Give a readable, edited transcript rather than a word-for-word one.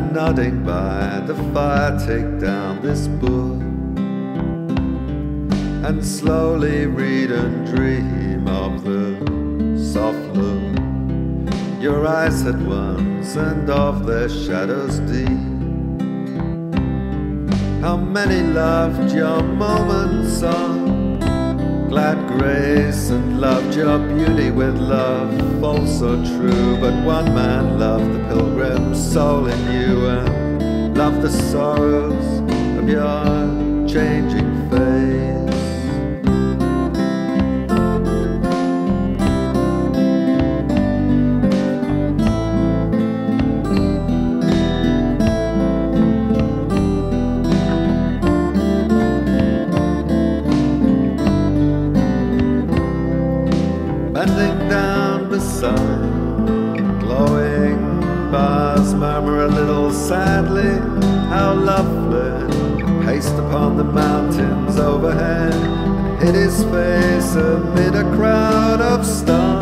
nodding by the fire, take down this book and slowly read and dream of the soft look your eyes had once, and of their shadows deep. How many loved your moments on glad grace, and loved your beauty with love false or true. But one man loved the pilgrim soul in you, and loved the sorrows of your changing face. Bending down beside glowing bars, murmur a little sadly how lovely paced upon the mountains overhead, and hid his face amid a crowd of stars.